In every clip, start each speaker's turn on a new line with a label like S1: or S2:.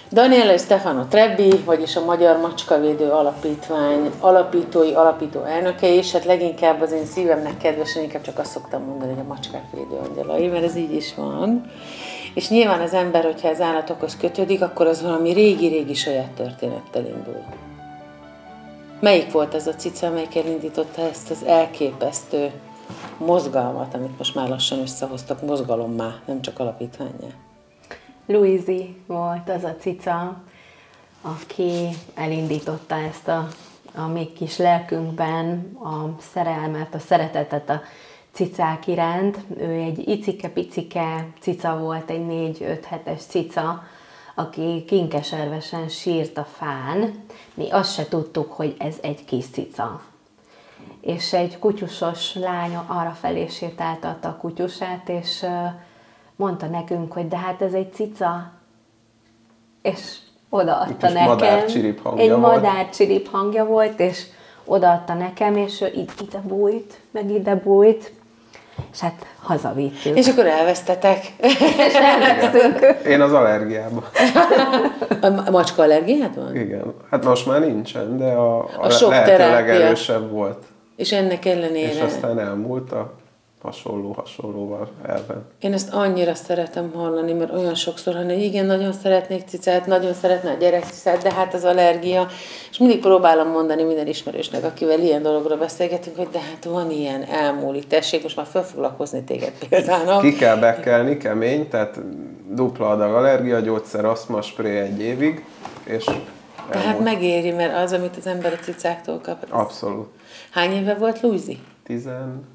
S1: Daniele Stefano Trebbi, vagyis a Magyar Macskavédő Alapítvány alapító elnöke, és hát leginkább az én szívemnek kedvesen, inkább csak azt szoktam mondani, hogy a macskák védőangyalai, mert ez így is van. És nyilván az ember, hogyha az állatokhoz kötődik, akkor az valami régi-régi saját történettel indul. Melyik volt ez a cica, amelyik elindította ezt az elképesztő mozgalmat, amit most már lassan összehoztak mozgalommá, nem csak alapítvánnyá?
S2: Louise volt az a cica, aki elindította ezt a mi kis lelkünkben a szerelmet, a szeretetet a cicák iránt. Ő egy icike-picike cica volt, egy 4-5 hetes cica, aki kinkeservesen sírt a fán. Mi azt se tudtuk, hogy ez egy kis cica. És egy kutyusos lány arrafelé sétáltatta a kutyusát, és mondta nekünk, hogy de hát ez egy cica, és odaadta nekem. Egy madárcsirip hangja volt, és odaadta nekem, és ő ide bújt, meg ide bújt, és hát hazavittük.
S1: És akkor elvesztetek.
S2: És elvesztünk.
S3: Én az allergiában.
S1: A macska allergiád van?
S3: Igen. Hát most már nincsen, de a
S1: lehető
S3: legerősebb volt.
S1: És ennek ellenére...
S3: És aztán elmúlt a hasonlóval elven.
S1: Én ezt annyira szeretem hallani, mert olyan sokszor, hogy igen, nagyon szeretnék cicát, nagyon szeretne a gyerek cicát, de hát az allergia. És mindig próbálom mondani minden ismerősnek, akivel ilyen dologról beszélgetünk, hogy de hát van ilyen, elmúlik, tessék most már felfoglalkozni téged például.
S3: Ki kell bekelni, kemény, tehát dupla adag allergiagyógyszer, asztmaspré 1 évig, és
S1: tehát megéri, mert az, amit az ember a cicáktól kap.
S3: Abszolút.
S1: Hány éve volt Louise?
S3: 10.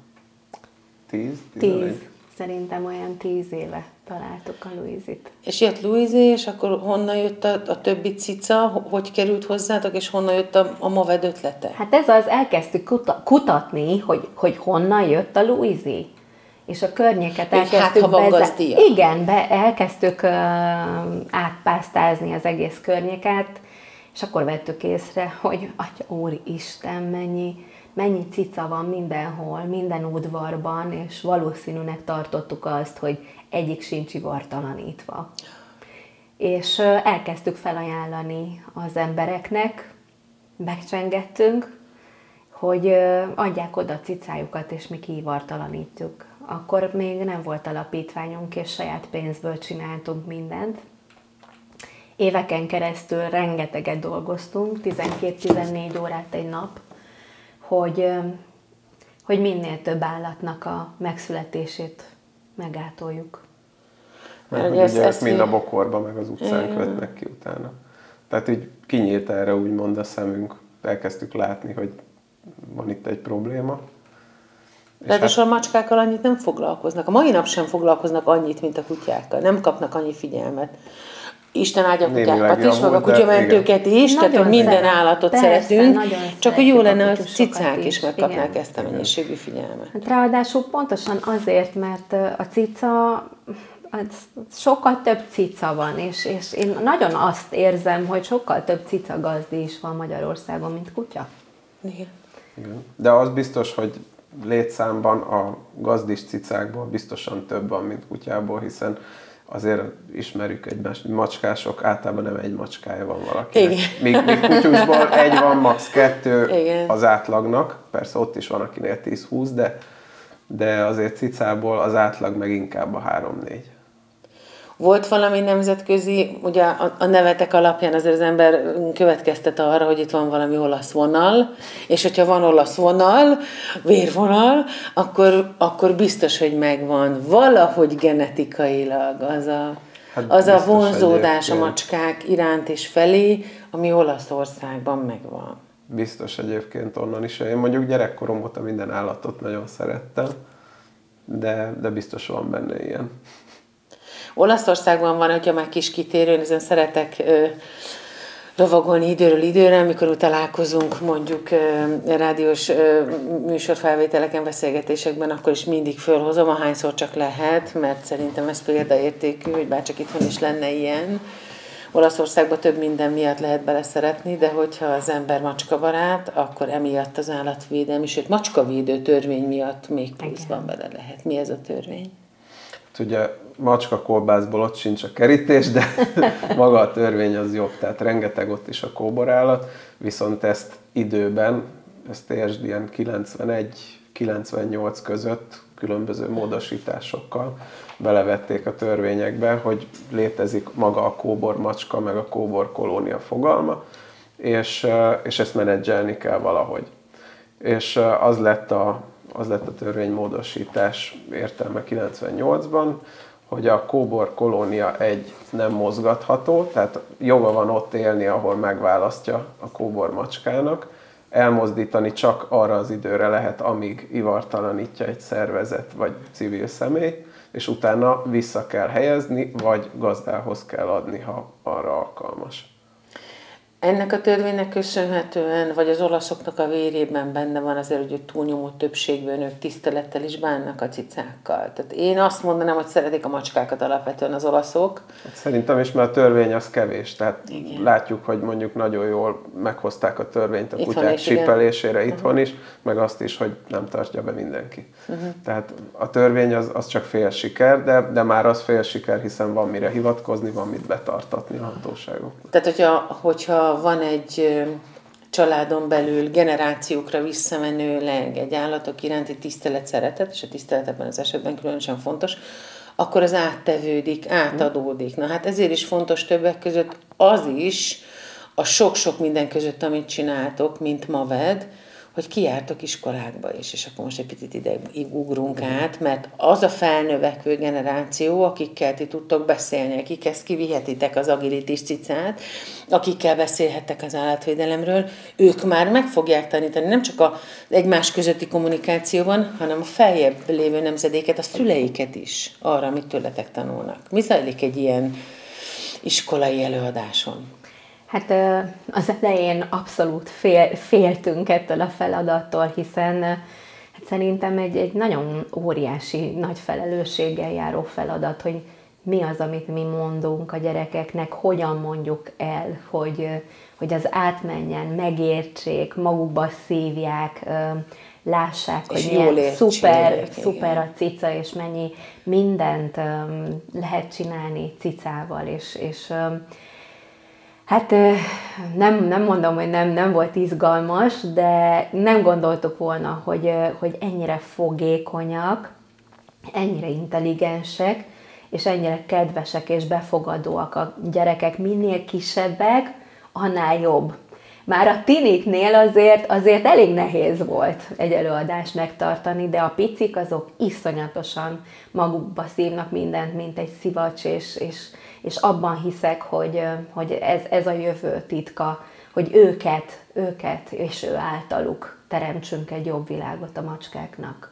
S2: Szerintem olyan 10 éve találtuk a Louise-it.
S1: És jött Louise, és akkor honnan jött a többi cica, hogy került hozzátok, és honnan jött a Moved ötlete?
S2: Hát ez az, elkezdtük kutatni, hogy honnan jött a Louise. És a környéket elkezdtük elkezdtük átpásztázni az egész környéket, és akkor vettük észre, hogy Atya Úristen, mennyi cica van mindenhol, minden udvarban, és valószínűnek tartottuk azt, hogy egyik sincs ivartalanítva. És elkezdtük felajánlani az embereknek, megcsengettünk, hogy adják oda a cicájukat, és mi kiivartalanítjuk. Akkor még nem volt alapítványunk, és saját pénzből csináltunk mindent. Éveken keresztül rengeteget dolgoztunk, 12-14 órát egy nap, hogy minél több állatnak a megszületését megátoljuk.
S3: Mert ugye mind a bokorba, meg az utcán kötnek ki utána. Tehát így kinyílt erre úgymond a szemünk. Elkezdtük látni, hogy van itt egy probléma.
S1: Ráadásul a macskákkal annyit nem foglalkoznak. A mai nap sem foglalkoznak annyit, mint a kutyákkal. Nem kapnak annyi figyelmet. Isten áldja a kutyákat is, meg a kutyamentőket is, tehát hogy minden állatot szeretünk, csak hogy jó lenne, a cicák is megkapnák ezt a mennyiségű figyelmet.
S2: Hát ráadásul pontosan azért, mert a cica, sokkal több cica van, és én nagyon azt érzem, hogy sokkal több cica gazdi is van Magyarországon, mint kutya.
S1: Igen.
S3: De az biztos, hogy létszámban a gazdis cicákból biztosan több van, mint kutyából, hiszen azért ismerjük egymást, macskások általában nem egy macskája van valakinek. Míg kutyusból 1 van, max. 2 igen. Az átlagnak. Persze ott is van, akinél 10-20, de azért cicából az átlag meg inkább a 3-4.
S1: Volt valami nemzetközi, ugye a nevetek alapján azért az ember következtet arra, hogy itt van valami olasz vonal, és hogyha van olasz vonal, vérvonal, akkor biztos, hogy megvan valahogy genetikailag az a vonzódás a macskák iránt és felé, ami Olaszországban megvan.
S3: Biztos egyébként onnan is. Én mondjuk gyerekkorom óta minden állatot nagyon szerettem, de biztos van benne ilyen.
S1: Olaszországban van, hogyha már kis kitérőn, ezen szeretek lovagolni időről időre, amikor találkozunk mondjuk rádiós műsorfelvételeken, beszélgetésekben, akkor is mindig fölhozom, ahányszor csak lehet, mert szerintem ez példaértékű, hogy bárcsak itthon is lenne ilyen. Olaszországban több minden miatt lehet beleszeretni, de hogyha az ember macskabarát, akkor emiatt az állatvédelmi, sőt macskavédő törvény miatt még pluszban bele lehet. Mi ez a törvény?
S3: ugye macska kolbászból ott sincs a kerítés, de maga a törvény az jobb, tehát rengeteg ott is a kóborállat, viszont ezt időben, ezt értsd ilyen 91-98 között különböző módosításokkal belevették a törvényekbe, hogy létezik maga a kóbormacska, meg a kóborkolónia fogalma, és ezt menedzselni kell valahogy. És az lett a törvénymódosítás értelme 98-ban, hogy a kóborkolónia nem mozgatható, tehát joga van ott élni, ahol megválasztja a kóbormacskának, elmozdítani csak arra az időre lehet, amíg ivartalanítja egy szervezet vagy civil személy, és utána vissza kell helyezni, vagy gazdához kell adni, ha arra alkalmas.
S1: Ennek a törvénynek köszönhetően, vagy az olaszoknak a vérében benne van azért, hogy túlnyomó többségben ők tisztelettel is bánnak a cicákkal. Tehát én azt mondanám, hogy szeretik a macskákat alapvetően az olaszok.
S3: Hát szerintem is, mert a törvény az kevés. Tehát igen. Látjuk, hogy mondjuk nagyon jól meghozták a törvényt a kutyák csipelésére itthon is, meg azt is, hogy nem tartja be mindenki. Tehát a törvény az csak fél siker, de már az fél siker, hiszen van mire hivatkozni, van mit betartatni a hatóságoknak.
S1: Tehát, hogyha van egy családon belül generációkra visszamenőleg egy állatok iránti tisztelet, szeretet, és a tisztelet ebben az esetben különösen fontos, akkor az áttevődik, átadódik. Na hát ezért is fontos többek között az is, a sok-sok minden között, amit csináltok, mint Maved, hogy kijártok iskolákba is, és akkor most egy picit ide ugrunk át, mert az a felnövekvő generáció, akikkel ti tudtok beszélni, akikhez kivihetitek az agilitis cicát, akikkel beszélhettek az állatvédelemről, ők már meg fogják tanítani, nem csak az egymás közötti kommunikációban, hanem a feljebb lévő nemzedéket, a szüleiket is arra, amit tőletek tanulnak. Mi zajlik egy ilyen iskolai előadáson?
S2: Hát az elején abszolút féltünk ettől a feladattól, hiszen hát szerintem egy nagyon óriási, nagy felelősséggel járó feladat, hogy mi az, amit mi mondunk a gyerekeknek, hogyan mondjuk el, hogy az átmenjen, megértsék, magukba szívják, lássák, és hogy milyen szuper a cica, és mennyi mindent lehet csinálni cicával, és hát nem mondom, hogy nem volt izgalmas, de nem gondoltuk volna, hogy ennyire fogékonyak, ennyire intelligensek, és ennyire kedvesek és befogadóak a gyerekek. Minél kisebbek, annál jobb. Már a tiniknél azért elég nehéz volt egy előadást megtartani, de a picik azok iszonyatosan magukba szívnak mindent, mint egy szivacs, és abban hiszek, hogy ez a jövő titka, hogy őket és ő általuk teremtsünk egy jobb világot a macskáknak.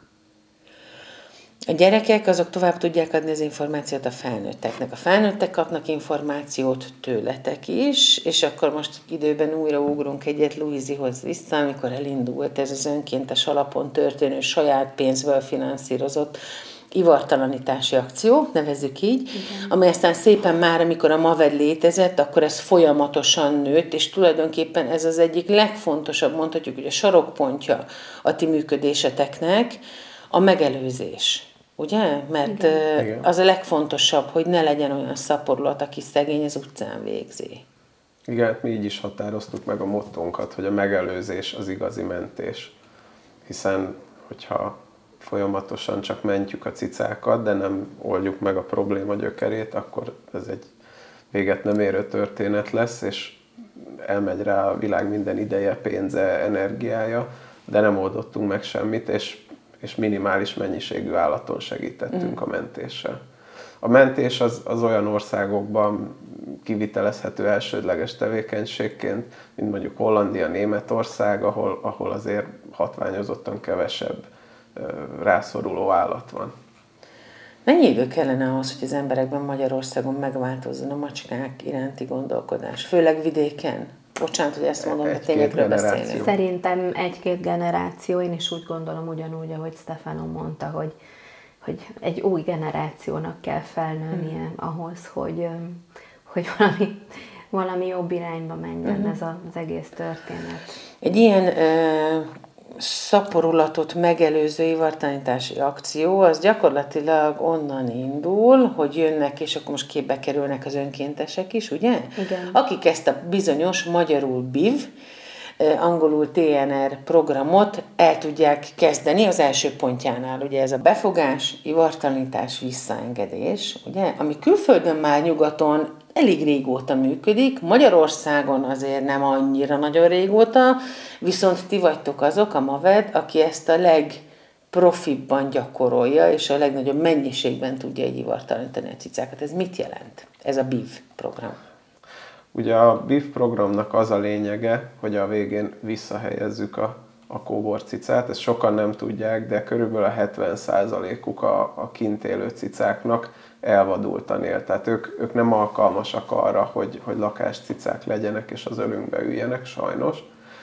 S1: A gyerekek azok tovább tudják adni az információt a felnőtteknek. A felnőttek kapnak információt tőletek is, és akkor most időben újra ugrunk egyet Louisyhoz vissza, amikor elindult ez az önkéntes alapon történő, saját pénzből finanszírozott ivartalanítási akció, nevezzük így, igen. Amely aztán szépen már, amikor a Maved létezett, akkor ez folyamatosan nőtt, és tulajdonképpen ez az egyik legfontosabb, mondhatjuk, hogy a sarokpontja a ti működéseteknek, a megelőzés. Ugye? Mert igen. Az a legfontosabb, hogy ne legyen olyan szaporulat, aki szegény az utcán végzi.
S3: Igen, hát mi így is határoztuk meg a mottónkat, hogy a megelőzés az igazi mentés. Hiszen, hogyha folyamatosan csak mentjük a cicákat, de nem oldjuk meg a probléma gyökerét, akkor ez egy véget nem érő történet lesz, és elmegy rá a világ minden ideje, pénze, energiája, de nem oldottunk meg semmit, és minimális mennyiségű állaton segítettünk a mentéssel. A mentés az olyan országokban kivitelezhető elsődleges tevékenységként, mint mondjuk Hollandia, Németország, ahol azért hatványozottan kevesebb rászoruló állat van.
S1: Mennyi idő kellene ahhoz, hogy az emberekben Magyarországon megváltozzon a macskák iránti gondolkodás? Főleg vidéken? Bocsánat, hogy ezt mondom, de tényekről beszélünk.
S2: Szerintem 1-2 generáció, én is úgy gondolom ugyanúgy, ahogy Stefano mondta, hogy egy új generációnak kell felnőnie ahhoz, hogy valami jobb irányba menjen ez az egész történet.
S1: Egy ilyen szaporulatot megelőző ivartalanítási akció, az gyakorlatilag onnan indul, hogy jönnek, és akkor most képbe kerülnek az önkéntesek is, ugye?
S2: Igen.
S1: Akik ezt a bizonyos magyarul BIV, angolul TNR programot el tudják kezdeni az első pontjánál. Ugye ez a befogás, ivartalanítás, visszaengedés, ugye? Ami külföldön már nyugaton elég régóta működik, Magyarországon azért nem annyira nagyon régóta, viszont ti vagytok azok, a MAVED, aki ezt a legprofibban gyakorolja, és a legnagyobb mennyiségben tudja így ivartalanítani a cicákat. Ez mit jelent? Ez a BIV program.
S3: Ugye a BIV programnak az a lényege, hogy a végén visszahelyezzük a kóborcicát. Ezt sokan nem tudják, de körülbelül a 70%-uk a kint élő cicáknak elvadultan él. Tehát ők nem alkalmasak arra, hogy lakáscicák legyenek és az ölünkbe üljenek, sajnos.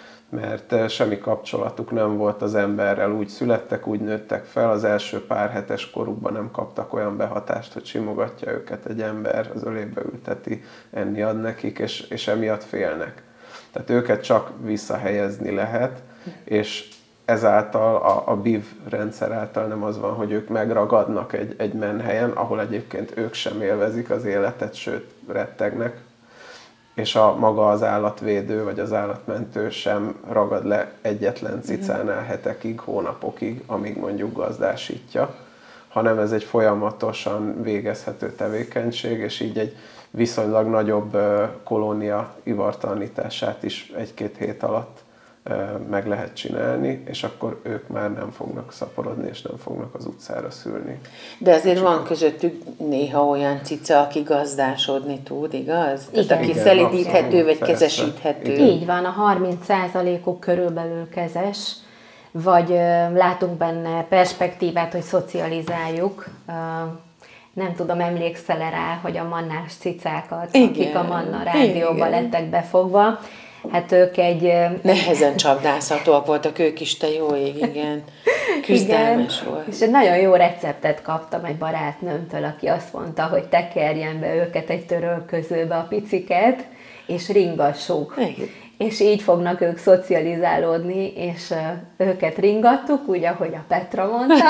S3: Mert semmi kapcsolatuk nem volt az emberrel, úgy születtek, úgy nőttek fel, az első pár hetes korukban nem kaptak olyan behatást, hogy simogatja őket egy ember, az ölébe ülteti, enni ad nekik, és emiatt félnek. Tehát őket csak visszahelyezni lehet, és ezáltal a BIV rendszer által nem az van, hogy ők megragadnak egy menhelyen, ahol egyébként ők sem élvezik az életet, sőt rettegnek, és maga az állatvédő vagy az állatmentő sem ragad le egyetlen cicánál hetekig, hónapokig, amíg mondjuk gazdásítja, hanem ez egy folyamatosan végezhető tevékenység, és így egy viszonylag nagyobb kolónia ivartalanítását is 1-2 hét alatt meg lehet csinálni, és akkor ők már nem fognak szaporodni, és nem fognak az utcára szülni.
S1: De azért van közöttük néha olyan cica, aki gazdásodni tud, igaz?
S2: Igen.
S1: Tehát aki
S2: Igen,
S1: szelídíthető,
S3: abszolút,
S1: vagy
S3: persze.
S1: kezesíthető.
S3: Igen.
S2: Így van, a 30%-uk körülbelül kezes, vagy látunk benne perspektívát, hogy szocializáljuk. Nem tudom, emlékszel rá, hogy a mannás cicákat,
S1: Igen.
S2: akik a Manna rádióban
S1: Igen.
S2: lettek befogva, hát ők egy...
S1: Nehezen csapdászhatóak voltak ők is, te jó ég, igen. Küzdelmes
S2: igen.
S1: volt.
S2: És egy nagyon jó receptet kaptam egy barátnőmtől, aki azt mondta, hogy tekerjen be őket egy törölközőbe a piciket, és ringassuk.
S1: Igen.
S2: És így fognak ők szocializálódni, és őket ringattuk, úgy, ahogy a Petra mondta.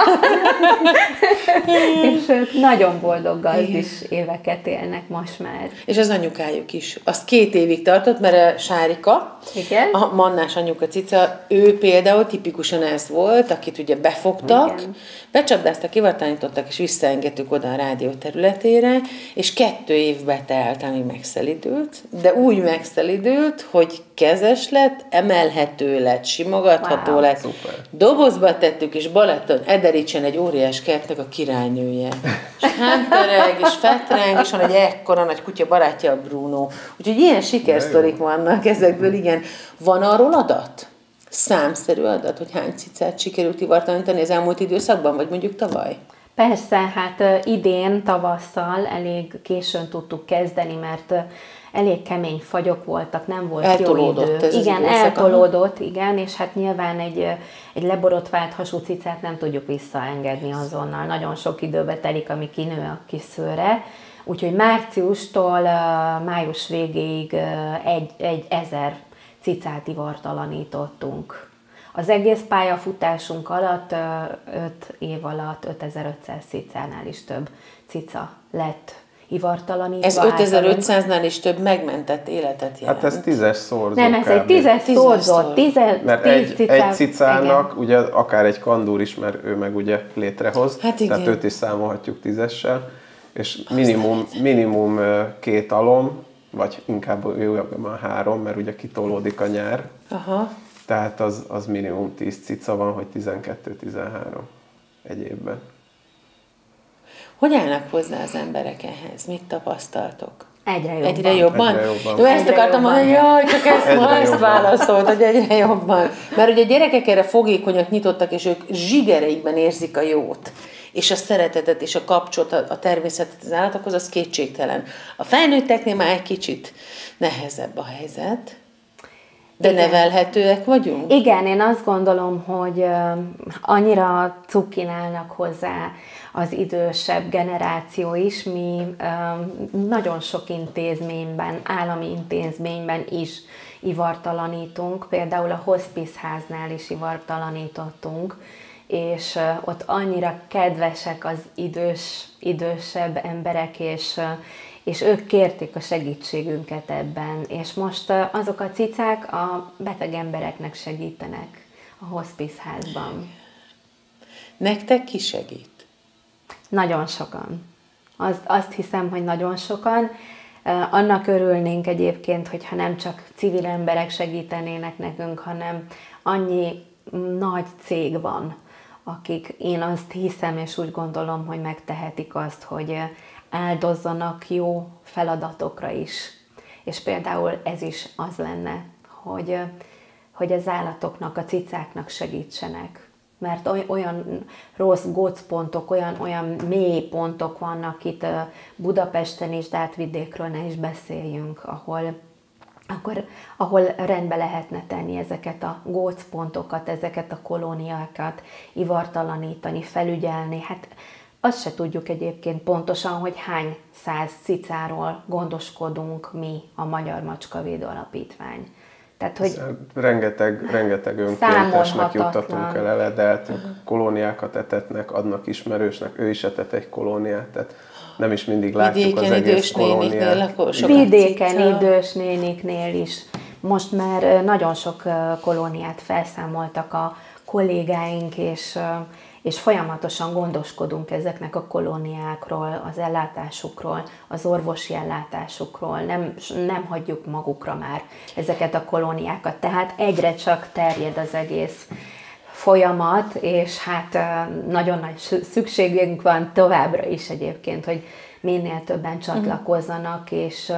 S2: És ők nagyon boldog gazdis éveket élnek most már.
S1: És az anyukájuk is. Azt 2 évig tartott, mert a Sárika,
S2: Igen?
S1: a mannás anyuka cica, ő például tipikusan ez volt, akit ugye befogtak,
S2: Igen.
S1: becsapdáztak, ivartalanítottak, és visszaengedtük oda a rádió területére, és 2 évbe telt, amíg megszelidült, de úgy megszelidült, hogy kezes lett, emelhető lett, simogatható
S2: Wow,
S1: lett.
S3: szuper.
S1: Dobozba tettük, és Balaton Edericsen egy óriás kertnek a királynője. És hámpereg, és fetreng, és van egy ekkora nagy kutya barátja, a Bruno. Úgyhogy ilyen sikersztorik vannak ezekből, igen. Van arról adat? Számszerű adat, hogy hány cicát sikerült ivartalanítani az elmúlt időszakban, vagy mondjuk tavaly?
S2: Persze, hát idén, tavasszal elég későn tudtuk kezdeni, mert elég kemény fagyok voltak, nem volt
S1: Eltolódott
S2: jó idő.
S1: ez az
S2: Igen,
S1: időszak,
S2: eltolódott, igen, és hát nyilván egy leborotvált hasú cicát nem tudjuk visszaengedni azonnal. Nagyon sok időbe telik, ami kinő a kis szőre. Úgyhogy márciustól május végéig 1000 cicát ivartalanítottunk. Az egész pályafutásunk alatt, 5 év alatt 5500 cicánál is több cica lett ivartalanítva.
S1: Ez 5500-nál is több megmentett életet jelent.
S3: Hát ez 10-es szorzó.
S2: Nem, ez egy 10-es szorzott, 10
S3: Mert egy cicának, igen. Ugye akár egy kandúr is, mert ő meg ugye létrehoz,
S1: hát igen.
S3: tehát őt is számolhatjuk 10-essel, és minimum 2 alom, vagy inkább jójabban 3, mert ugye kitolódik a nyár.
S1: Aha.
S3: Tehát az minimum 10 cica van, hogy 12-13 egy évben.
S1: Hogy állnak hozzá az emberek ehhez? Mit tapasztaltok?
S2: Egyre jobban.
S1: Egyre jobban?
S3: Egyre jobban.
S1: Jó, ezt
S2: Egyre
S1: akartam
S2: jobban.
S1: mondani, jaj, csak ezt
S3: jobban.
S1: válaszolt, hogy egyre jobban. Mert ugye a gyerekek erre fogékonyak, nyitottak, és ők zsigereikben érzik a jót. És a szeretetet, és a kapcsolatot, a természetet az állatokhoz, az kétségtelen. A felnőtteknél már egy kicsit nehezebb a helyzet. De nevelhetőek vagyunk?
S2: Igen, én azt gondolom, hogy annyira cukin állnak hozzá az idősebb generáció is, mi nagyon sok intézményben, állami intézményben is ivartalanítunk, például a hospice háznál is ivartalanítottunk, és ott annyira kedvesek az idősebb emberek, és ők kérték a segítségünket ebben, és most azok a cicák a beteg embereknek segítenek a hospice házban.
S1: Nektek ki segít?
S2: Nagyon sokan. Azt hiszem, hogy nagyon sokan. Annak örülnénk egyébként, hogyha nem csak civil emberek segítenének nekünk, hanem annyi nagy cég van, akik én azt hiszem, és úgy gondolom, hogy megtehetik azt, hogy áldozzanak jó feladatokra is. És például ez is az lenne, hogy az állatoknak, a cicáknak segítsenek. Mert olyan rossz gócpontok, olyan mély pontok vannak itt Budapesten is, de hát vidékről ne is beszéljünk, ahol rendbe lehetne tenni ezeket a gócpontokat, ezeket a kolóniákat, ivartalanítani, felügyelni. Hát azt se tudjuk egyébként pontosan, hogy hány száz cicáról gondoskodunk mi, a Magyar Macskavédő Alapítvány. Tehát, hogy
S3: rengeteg önkéntesnek juttatunk el, de kolóniákat etetnek, adnak ismerősnek, ő is etet egy kolóniát, tehát nem is mindig látjuk az egész kolóniát.
S2: Vidéken idős néniknél is. Most már nagyon sok kolóniát felszámoltak a kollégáink, és folyamatosan gondoskodunk ezeknek a kolóniákról, az ellátásukról, az orvosi ellátásukról. Nem hagyjuk magukra már ezeket a kolóniákat. Tehát egyre csak terjed az egész folyamat, és hát nagyon nagy szükségünk van továbbra is egyébként, hogy minél többen csatlakozzanak, és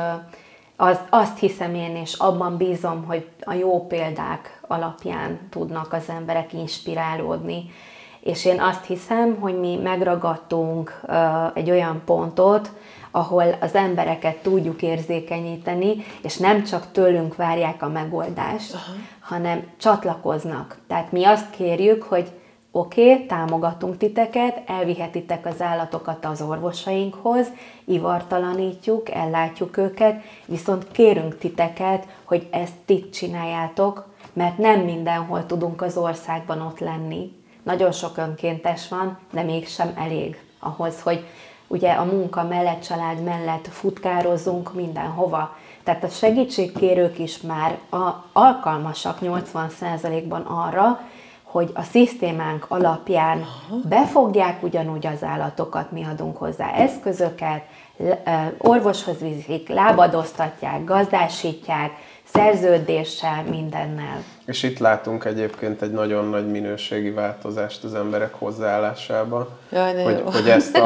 S2: azt hiszem én, és abban bízom, hogy a jó példák alapján tudnak az emberek inspirálódni. És én azt hiszem, hogy mi megragadtunk egy olyan pontot, ahol az embereket tudjuk érzékenyíteni, és nem csak tőlünk várják a megoldást, hanem csatlakoznak. Tehát mi azt kérjük, hogy oké, támogatunk titeket, elvihetitek az állatokat az orvosainkhoz, ivartalanítjuk, ellátjuk őket, viszont kérünk titeket, hogy ezt ti csináljátok, mert nem mindenhol tudunk az országban ott lenni. Nagyon sok önkéntes van, de mégsem elég ahhoz, hogy ugye a munka mellett, család mellett futkározzunk mindenhova. Tehát a segítségkérők is már alkalmasak 80%-ban arra, hogy a szisztémánk alapján befogják ugyanúgy az állatokat, mi adunk hozzá eszközöket, orvoshoz viszik, lábadoztatják, gazdásítják, szerződéssel, mindennel.
S3: És itt látunk egyébként egy nagyon nagy minőségi változást az emberek hozzáállásában. Hogy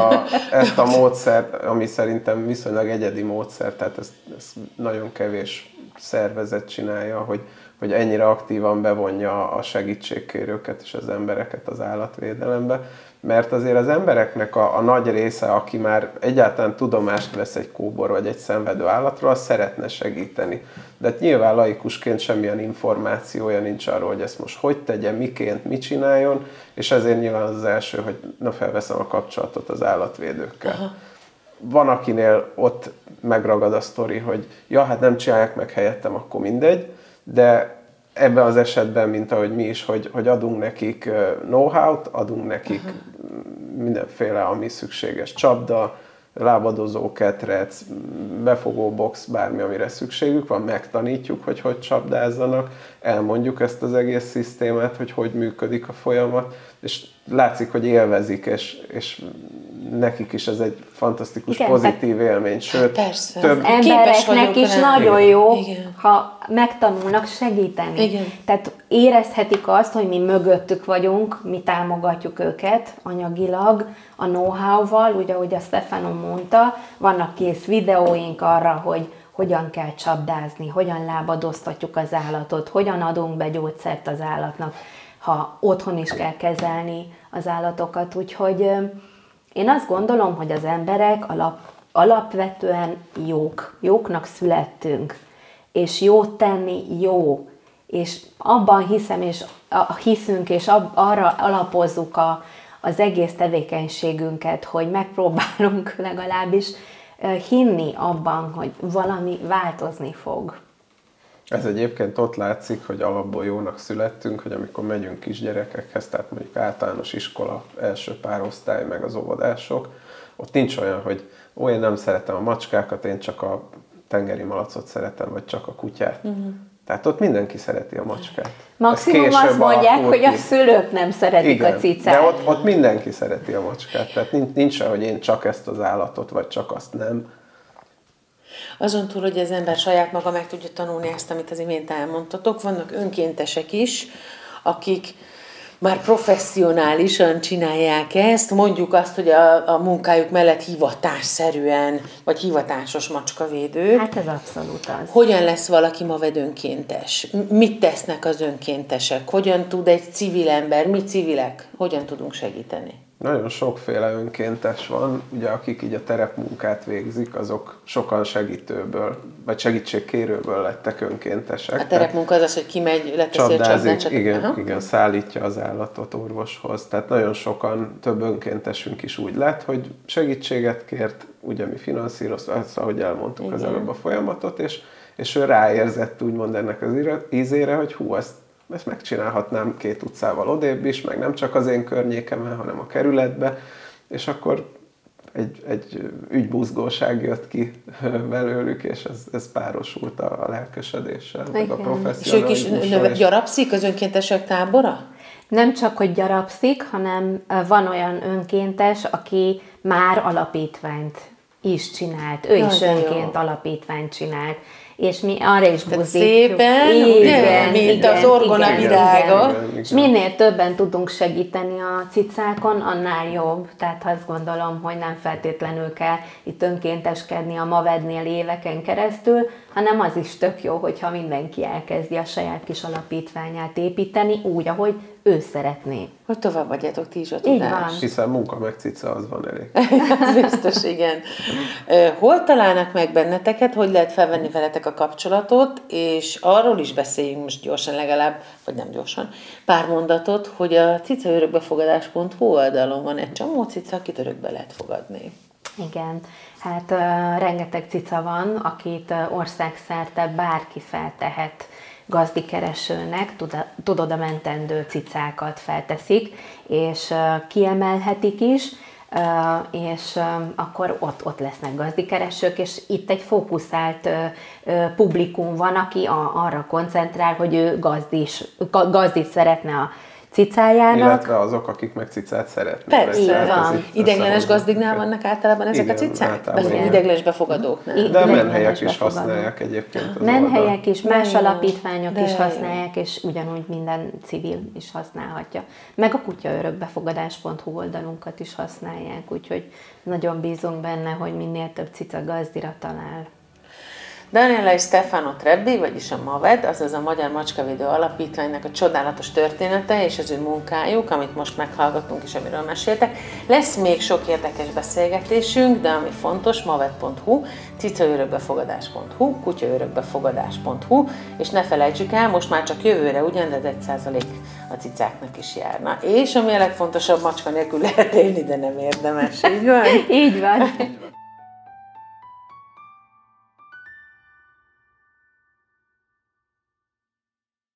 S3: ezt a módszert, ami szerintem viszonylag egyedi módszer, tehát ezt nagyon kevés szervezet csinálja, hogy ennyire aktívan bevonja a segítségkérőket és az embereket az állatvédelembe. Mert azért az embereknek a nagy része, aki már egyáltalán tudomást vesz egy kóbor vagy egy szenvedő állatról, az szeretne segíteni. De nyilván laikusként semmilyen információja nincs arról, hogy ezt most hogy tegye, miként, mit csináljon, és ezért nyilván az első, hogy felveszem a kapcsolatot az állatvédőkkel. Aha. Van, akinél ott megragad a sztori, hogy ja, hát nem csinálják meg helyettem, akkor mindegy, de ebben az esetben, mint ahogy mi is, hogy adunk nekik know-how-t, adunk nekik mindenféle, ami szükséges, csapda, lábadozó ketrec, befogó box, bármi, amire szükségük van, megtanítjuk, hogy csapdázzanak, elmondjuk ezt az egész szisztémát, hogy működik a folyamat, és látszik, hogy élvezik, és nekik is ez egy fantasztikus, igen, pozitív élmény. Sőt,
S1: persze.
S2: Az embereknek is nagyon jó, igen, ha megtanulnak segíteni. Igen. Tehát érezhetik azt, hogy mi mögöttük vagyunk, mi támogatjuk őket anyagilag, a know-how-val, ugye, ahogy a Stefano mondta, vannak kész videóink arra, hogy hogyan kell csapdázni, hogyan lábadoztatjuk az állatot, hogyan adunk be gyógyszert az állatnak, ha otthon is kell kezelni az állatokat. Úgyhogy én azt gondolom, hogy az emberek alapvetően jóknak születtünk, és jót tenni jó, és abban hiszem, és hiszünk, és arra alapozzuk az egész tevékenységünket, hogy megpróbálunk legalábbis hinni abban, hogy valami változni fog.
S3: Ez egyébként ott látszik, hogy alapból jónak születtünk, hogy amikor megyünk kisgyerekekhez, tehát mondjuk általános iskola, első pár osztály, meg az óvodások, ott nincs olyan, hogy én nem szeretem a macskákat, én csak a tengeri malacot szeretem, vagy csak a kutyát. Tehát ott mindenki szereti a macskát.
S2: Maximum azt mondják, hogy a szülők nem szeretik
S3: igen,
S2: a cicát.
S3: de ott mindenki szereti a macskát. Tehát nincs olyan, hogy én csak ezt az állatot, vagy csak azt nem.
S1: Azon túl, hogy az ember saját maga meg tudja tanulni ezt, amit az imént elmondtatok, vannak önkéntesek is, akik már professzionálisan csinálják ezt, mondjuk azt, hogy a munkájuk mellett hivatásszerűen, vagy hivatásos macskavédők.
S2: Hát ez abszolút az.
S1: Hogyan lesz valaki ma önkéntes? Mit tesznek az önkéntesek? Hogyan tud egy civil ember, mi civilek, hogyan tudunk segíteni?
S3: Nagyon sokféle önkéntes van, ugye akik így a terepmunkát végzik, azok sokan segítőből, vagy segítségkérőből lettek önkéntesek.
S1: A terepmunka az, hogy kimegy, leteszi a csapdát.
S3: Igen, szállítja az állatot orvoshoz. Tehát nagyon sokan, több önkéntesünk is úgy lett, hogy segítséget kért, ugye mi finanszíroztuk, ahogy elmondtuk az előbb a folyamatot, és ő ráérzett úgymond ennek az ízére, hogy ezt megcsinálhatnám 2 utcával odébb is, meg nem csak az én környékemen, hanem a kerületbe, és akkor egy ügybuzgóság jött ki belőlük, és ez párosult a lelkesedéssel, meg a professzionalizmussal.
S1: És ők is gyarapszik az önkéntesek tábora?
S2: Nem csak, hogy gyarapszik, hanem van olyan önkéntes, aki már alapítványt is csinált. Ő is önként alapítványt csinált. És mi arra is buzdítjuk.
S1: Szépen, igen, mint az orgona virága.
S2: És minél többen tudunk segíteni a cicákon, annál jobb. Tehát azt gondolom, hogy nem feltétlenül kell itt önkénteskedni a Mavednél éveken keresztül, hanem az is tök jó, hogyha mindenki elkezdi a saját kis alapítványát építeni úgy, ahogy ő szeretné.
S1: Hogy továbbadjátok ti is a
S2: tudást. Így van.
S3: Hiszen munka meg cica, az van elég.
S1: Ez biztos, igen. Hol találnak meg benneteket, hogy lehet felvenni veletek a kapcsolatot, és arról is beszéljünk most gyorsan legalább, vagy nem gyorsan, pár mondatot, hogy a cicaörökbefogadás.hu oldalon van egy csomó cica, akit örökbe lehet fogadni.
S2: Igen, hát rengeteg cica van, akit országszerte bárki feltehet gazdikeresőnek, tud oda mentendő cicákat felteszik, és kiemelhetik is, és akkor ott lesznek gazdikeresők, és itt egy fókuszált publikum van, aki arra koncentrál, hogy ő gazdit szeretne a cicájának.
S3: Illetve azok, akik meg cicát szeretnek.
S1: Persze, van. Ideiglenes gazdignál vannak általában ezek a cicák? Ideiglenes befogadóknál.
S3: De a menhelyek is használják egyébként.
S2: Menhelyek is, más alapítványok is használják, és ugyanúgy minden civil is használhatja. Meg a kutyaörökbefogadás.hu oldalunkat is használják, úgyhogy nagyon bízunk benne, hogy minél több cica gazdira talál.
S1: Daniela és Stefano Trebbi, vagyis a MAVED, azaz a Magyar Macskavédő Alapítványnak a csodálatos története és az ő munkájuk, amit most meghallgatunk és amiről meséltek. Lesz még sok érdekes beszélgetésünk, de ami fontos, maved.hu, cicaörökbefogadás.hu, kutyaörökbefogadás.hu, és ne felejtsük el, most már csak jövőre ugyan, de 1% a cicáknak is járna. És ami a legfontosabb, macska nélkül lehet élni, de nem érdemes. Így van?
S2: Így van.